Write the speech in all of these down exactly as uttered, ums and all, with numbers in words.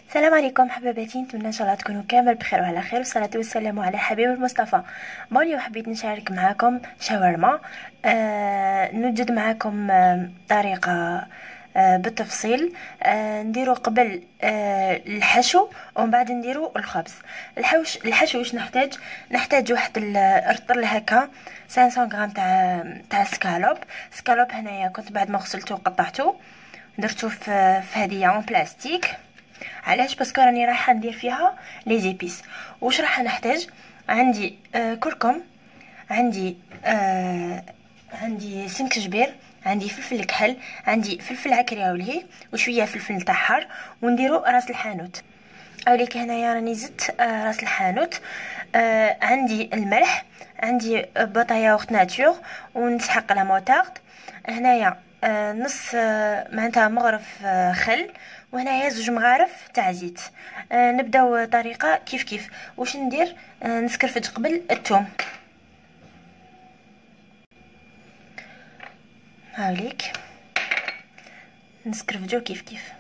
السلام عليكم حبيباتي، نتمنى ان شاء الله تكونوا كامل بخير وعلى خير، والصلاه والسلام على حبيب المصطفى. بون اليوم حبيت نشارك معكم شاورما. آه نوجد معكم آه طريقه آه بالتفصيل. آه نديرو قبل آه الحشو ومن بعد نديرو الخبز. الحوش الحشو واش نحتاج نحتاج واحد الرطل هكا خمسمية غرام تاع تاع سكالوب. سكالوب هنايا كنت بعد ما غسلته وقطعته درته في في هديه اون بلاستيك. علاش؟ باسكو راني رايحه ندير فيها لي زيبيس. واش راح نحتاج؟ عندي آه كركم، عندي آه عندي سمك جبير، عندي فلفل كحل، عندي فلفل عكري ولهي وشويه فلفل تاع حار، ونديرو راس الحانوت. اوليك هنايا راني زدت آه راس الحانوت. آه عندي الملح، عندي بطايا وخت ناتور، ونسحق لا موتارد. هنايا آه نص آه معناتها مغرف آه خل، وهنايا زوج مغارف تاع زيت. آه نبداو طريقه كيف كيف. واش ندير؟ آه نسكرفج قبل الثوم. هاوليك نسكرفجو كيف كيف.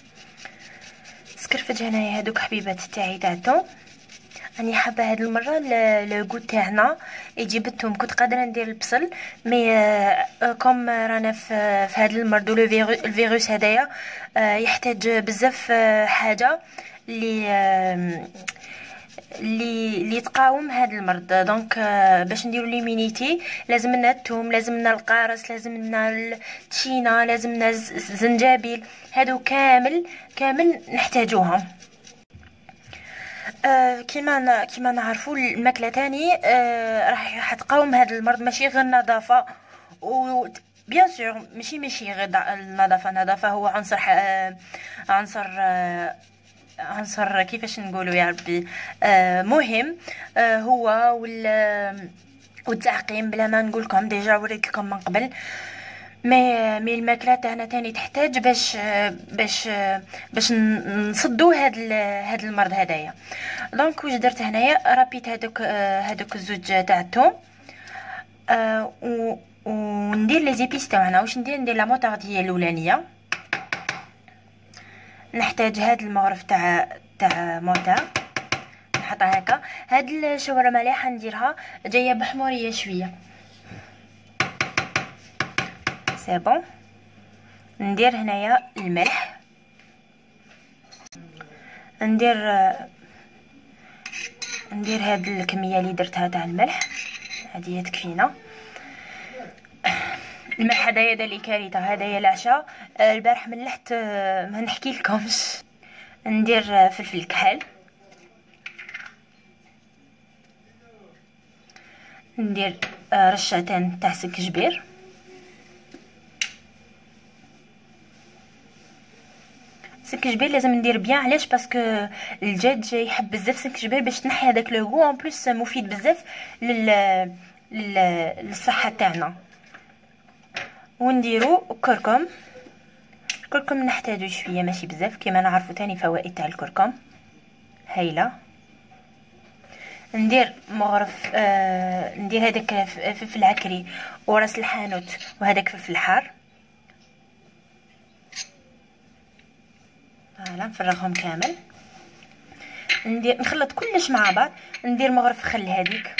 سكرفج هنايا هادوك حبيبات تاعي تاع الثوم. راني حابه هاد المره لو غو تاعنا يجي بالثوم. كنت قادره ندير البصل، مي آه كوم رانا في في هاد المرض لو الفيروس هدايا آه يحتاج بزاف آه حاجه اللي آه اللي اللي تقاوم هذا المرض. دونك آه باش نديروا ليمينيتي لازم لنا الثوم، لازم لنا القارص، لازم لنا التشينا، لازم لنا الزنجبيل. هادو كامل كامل نحتاجوهم. آه كيما كيما نعرفوا الماكله تاني آه راح تقاوم هذا المرض، ماشي غير النظافه. و بيان سور ماشي ماشي غير النظافه. النظافه هو عنصر آه عنصر آه عنصر كيفاش نقولوا يا ربي آه مهم. آه هو وال والتعقيم بلا ما نقول لكم ديجا وريت لكم من قبل. مي مي الماكله تاعنا تاني تحتاج باش باش باش نصدوا هاد هاد المرض هدايا. دونك واش درت هنايا؟ رابيت هذوك هذوك الزوج تاع الثوم آه وندير لي زيبيس تاعنا. واش ندير؟ ندير لا موطارديه الاولانيه. نحتاج هاد المغرف تاع تاع موطار نحطها هكا. هاد الشاورما مليحه نديرها جايه بحموريه شويه. سي بون. ندير هنايا الملح، ندير ندير هاد الكميه اللي درتها تاع الملح، هذه تكفينا. الملح هدايا دالي كارثه، هدايا العشاء البارح ملحت ما نحكي لكمش. ندير فلفل كحل، ندير رشتين تاع سك جبير، سك جبير لازم ندير بيان. علاش؟ باسكو الدجاج يحب بزاف سك جبير باش تنحي هذاك لو غو. ان بليس مفيد بزاف لل للصحه تاعنا. ونديرو كركم. الكركم نحتاجو شويه ماشي بزاف، كيما نعرفوا تاني فوائد تاع الكركم هايله. ندير مغرف آه ندير هذاك فلفل عكري وراس الحانوت وهذاك فلفل حار. فوالا نفرغهم كامل. ندير نخلط كلش مع بعض. ندير مغرف خل هذيك،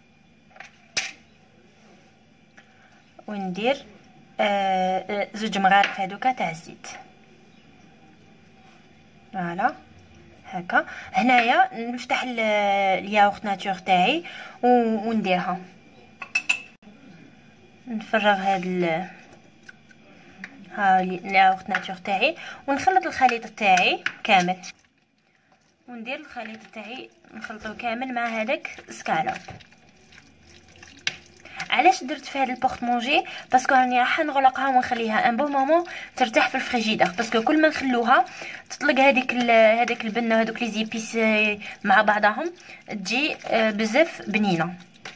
وندير آه زوج مغارف هذوكا تاع الزيت. فوالا هكا. هنايا نفتح الياغورت ناتور تاعي ونديرها، نفرغ هاد ال ها الياغورت ناتور تاعي ونخلط الخليط تاعي كامل. وندير الخليط تاعي نخلطه كامل مع هذاك سكالوب. علاش درت في هذا البورت مونجي؟ باسكو راني راح نغلقها ونخليها ان بون مومون ترتاح في الفريجيدير. باسكو كل ما نخلوها تطلق هذيك هذاك البنه وهذوك لي زيبيس مع بعضهم تجي بزاف بنينه.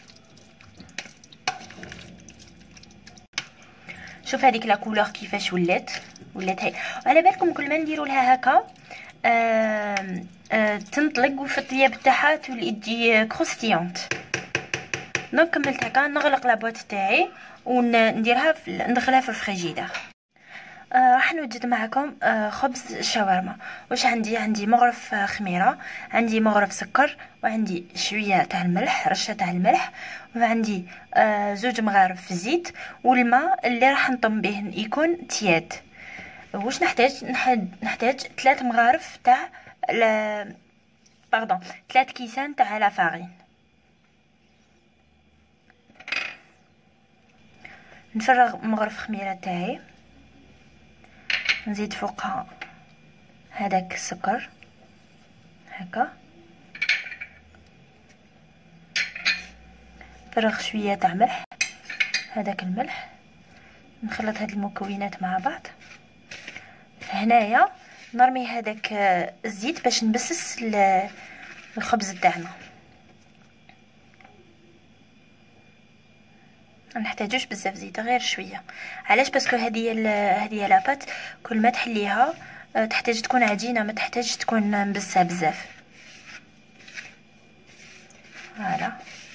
شوف هذيك لا كولور كيفاش ولات ولات هي. على بالكم كل ما نديروا لها هكا آه آه تنطلق وفي الطياب تاعها تولي تجي كروستيونت. دونك كملت هكا. نغلق لابواط تاعي ونديرها في ندخلها في الفريجيدير. آه راح نوجد معكم آه خبز الشاورما. واش عندي؟ عندي مغرف آه خميره، عندي مغرف سكر، وعندي شويه تاع الملح، رشه تاع الملح، وعندي آه زوج مغارف زيت، والماء اللي راح نطم به يكون تياد. واش نحتاج؟ نحتاج ثلاث مغارف تاع ل... باردون ثلاث كيسان تاع لا فارين. نفرغ مغرف خميره تاعي، نزيد فوقها هذاك السكر هكا، نفرغ شويه تاع ملح، هذاك الملح، نخلط هاد المكونات مع بعض. هنايا نرمي هذاك الزيت باش نبسس الخبز تاعنا. ما نحتاجوش بزاف زيت، غير شويه. علاش؟ باسكو هذه هذه لاباط كل ما تحليها تحتاج تكون عجينه، ما تحتاج تكون مبسه بزاف. فوالا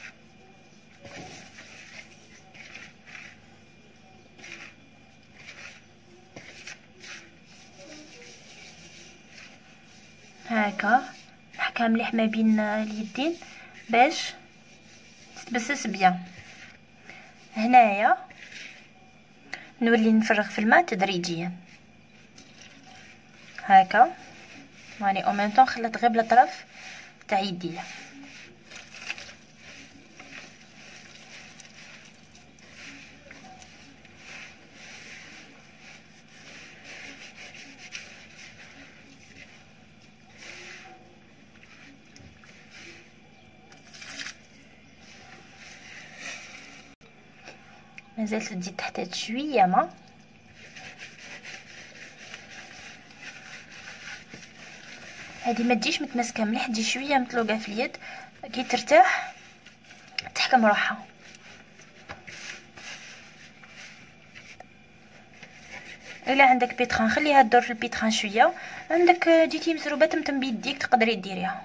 هكا نحكها مليح ما بين اليدين باش تتبسس بيان. هنايا نولي نفرغ في الماء تدريجيا هكا، يعني او ميم طون خلط غير بالطرف تاع يديا. مازالت تزيد تحتاج شويه ما. هذه ما تجيش متمسكه مليح، تجي شويه مطلوقه في اليد، كي ترتاح تحكم روحها. الا عندك بيتران خليها تدور في البيتران شويه، عندك جيتي مسروبه تمتم بيديك تقدري ديريها.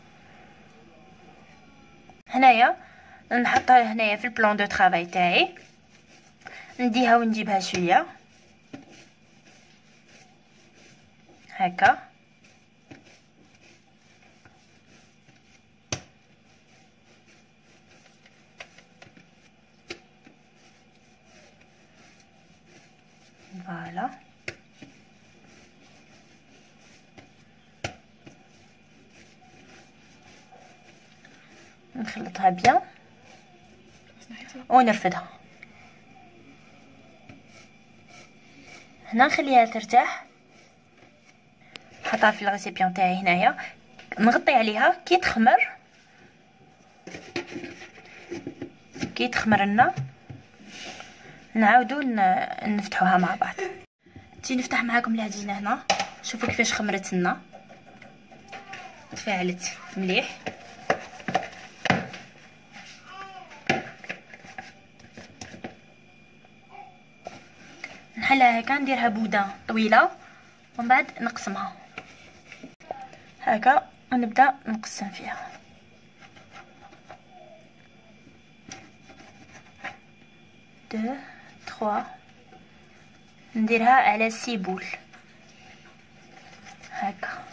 هنايا نحطها هنايا في البلان دو طرافاي تاعي، نديها ونجيبها شويه هكا. فوالا نخلطها بيان ونرفدها. هنا نخليها ترتاح، نحطها في الغسيبيون تاعي هنايا، نغطي عليها. كي تخمر كي تخمر لنا نعاودو نفتحوها مع بعض. نجي نفتح معاكم العجينه هنا، شوفوا كيفاش خمرت لنا، تفاعلت مليح. نحلها هكا، نديرها بوده طويله ومن بعد نقسمها هكا ونبدا نقسم فيها. دو تخوا، نديرها على سيبول هكا،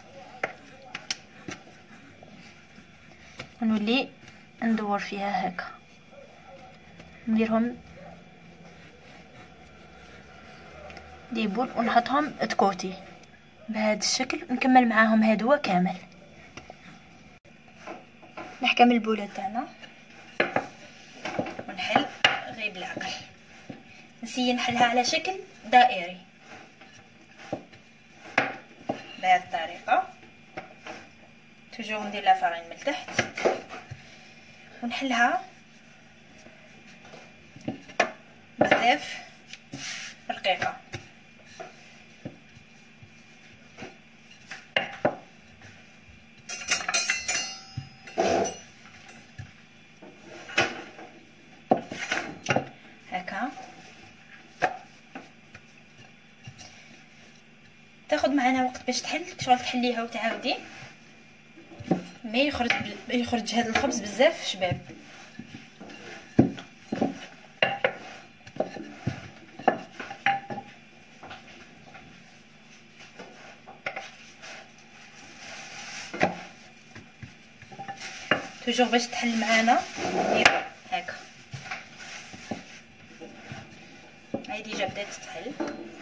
ونولي ندور فيها هكا، نديرهم دي بول ونحطهم تكوتي بهذا الشكل، نكمل معاهم هادو كامل. نحكم البوله تاعنا ونحل غير بالعقل، نسيي نحلها على شكل دائري بهذه الطريقه. توجور ندير لا فارين من التحت ونحلها بزاف رقيقه. هكا تاخذ معنا وقت باش تحل، شغل تحليها وتعاودي ما يخرج يخرج هذا الخبز بزاف شباب. توجور باش تحل معانا ندير هكا. هاي ديجا بدات تحل.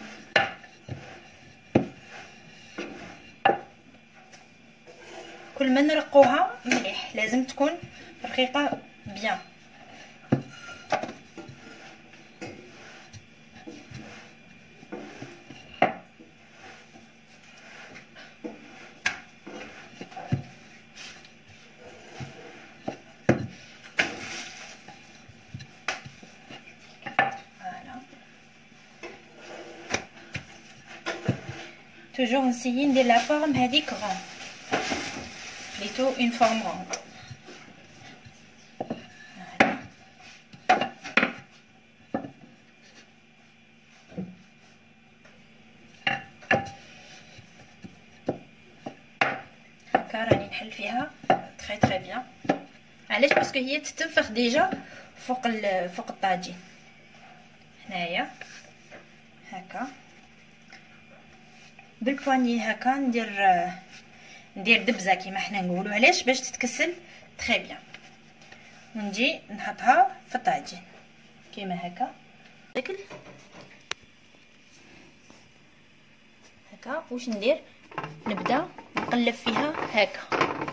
كل ما نرقوها مليح، لازم تكون رقيقه بيان. توجور نسيي ندير لا فورم هذيك غون ليتو اون فورم غون. هكا راني نحل فيها تري تري بيان. علاش؟ باسكو هي تتنفخ ديجا فوق فوق الطاجين. هنايا هكا بالبواني هكا ندير ندير دبزه كيما حنا نقولوا. علاش؟ باش تتكسل تري بيان. ونجي نحطها في الطاجين كيما هكا شكل هكا. واش ندير؟ نبدا نقلب فيها هكا.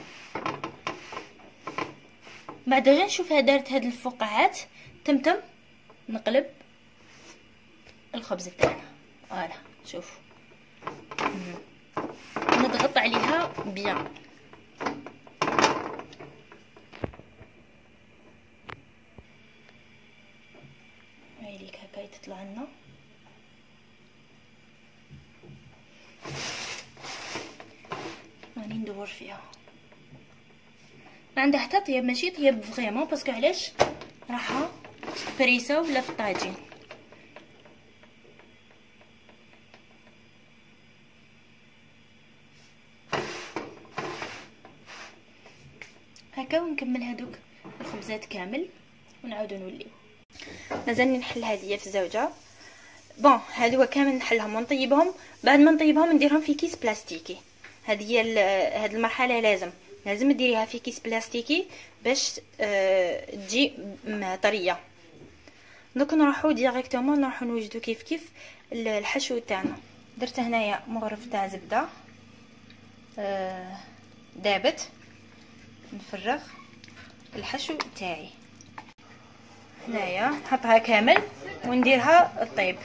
بعد غير نشوفها دارت هاد الفقاعات تمتم نقلب الخبز تاعنا. فوالا شوفوا نضغط عليها بيان. هاي ليك هكا تطلع لنا. راني ندور فيها ما عندها حتى طياب، ماشي طياب فريمون باسكو علاش راحه فريسه ولا في الطاجين. هكا ونكمل هادوك الخبزات كامل ونعاودو نوليو. مازالني نحل هذه في الزوجه. بون هادو كامل نحلهم ونطيبهم. بعد ما نطيبهم نديرهم في كيس بلاستيكي. هذه هي هاد المرحله لازم لازم ديريها في كيس بلاستيكي باش أه تجي طريه. دوك نروحو ديريكتومون نروحو نوجدو كيف كيف الحشو تاعنا. درت هنايا مغرف تاع زبده أه دابت. نفرغ الحشو تاعي هنايا نحطها كامل ونديرها الطيب.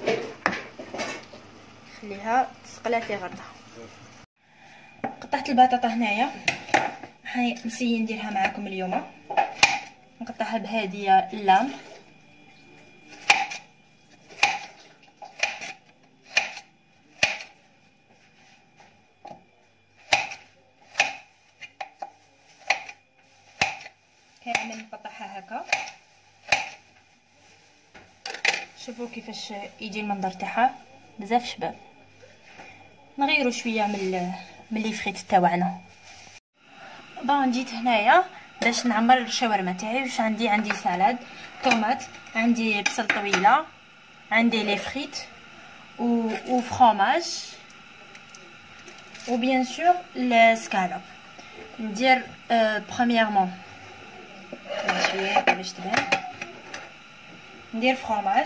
خليها تسقلها في غرضها. قطعت البطاطا هنايا هاي نسيي نديرها معكم اليوم. نقطعها بهذه اللام كامل نقطعها هكا. شوفوا كيفاش يجي المنظر تاعها بزاف شباب. نغيروا شويه من من لي فريت تاعنا. بون جيت هنايا باش نعمر الشاورما تاعي. واش عندي؟ عندي سالاد طوماط، عندي بصل طويله، عندي لي فريت و و فرomage و بيان سور السكالوب. ندير برومييرمون شويه باش تبان. ندير فرomage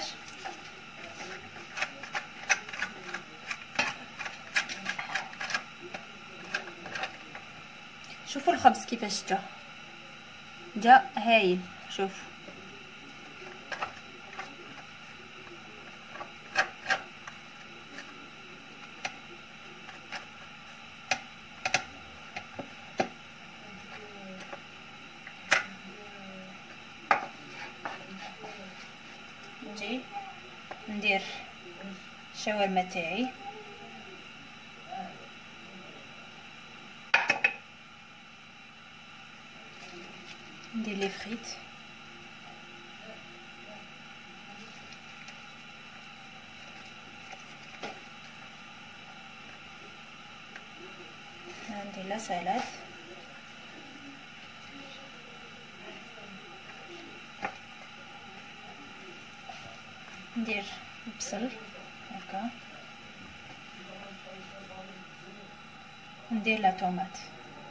شوفوا الخبز كيفاش جا جا هايل. شوف نجي ندير الشاورما تاعي. ندير لي فريت ندير لا سالاد ندير البصل هكا ندير لا طوماط.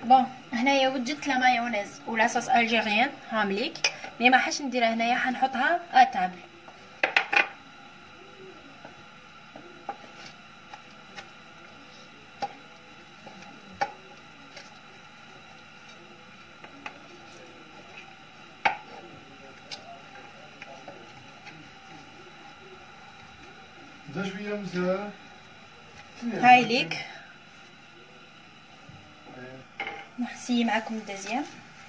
بون هنايا وجدت لا مايونيز ولا صوص الجيريان هامليك، مي ما حش نديرها هنايا، حنحطها اتابل. ده شويه مزال هاي ليك نحسي معكم الدزيام.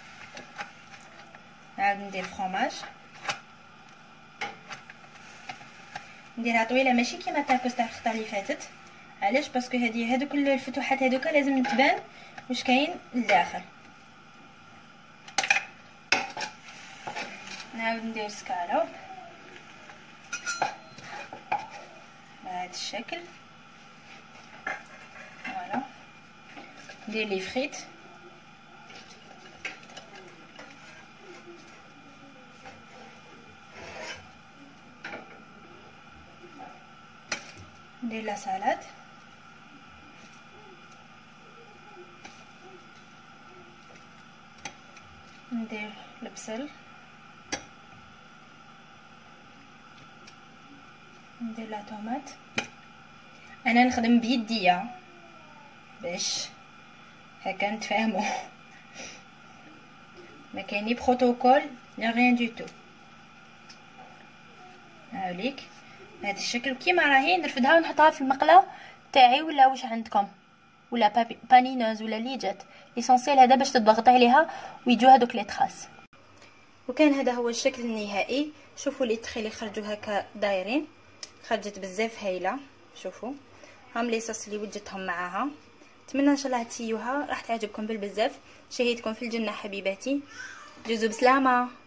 نعاود ندير الفرomاج، نديرها طويله ماشي كيما تاكوس تاع الخطه اللي فاتت. علاش؟ باسكو هذه هذوك الفتوحات هذوك لازم تبان واش كاين لداخل. نعاود ندير سكالوب بهذا الشكل. فوالا ندير لي فريت، ندير لا سالاد، ندير البصل، ندير لا طوماط. انا نخدم بيديا باش هكا نتفاهموا، ما كاين ني بروتوكول لا ريان دو تو. هاوليك بهذا الشكل كيما راهي نرفدها ونحطها في المقله تاعي ولا واش عندكم، ولا بانينوز ولا اللي جات ليسونسيال هذا باش تضغط عليها ويجوا هذوك لي تراس. وكان هذا هو الشكل النهائي. شوفوا لي تخي اللي خرجوا هكا دايرين، خرجت بزاف هايله. شوفوا هام لي صوص اللي وجدتهم معاها. نتمنى ان شاء الله تسيوها، راح تعجبكم بالبزاف. شهيتكم في الجنه حبيباتي، جوزو بسلامه.